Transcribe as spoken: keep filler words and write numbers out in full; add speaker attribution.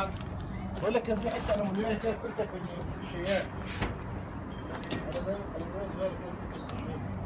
Speaker 1: حاج؟
Speaker 2: بقول لك كان في حته الومنيوم كده بتركب في الشيال. انا باين انا باين صغير كده بتركب في الشيال.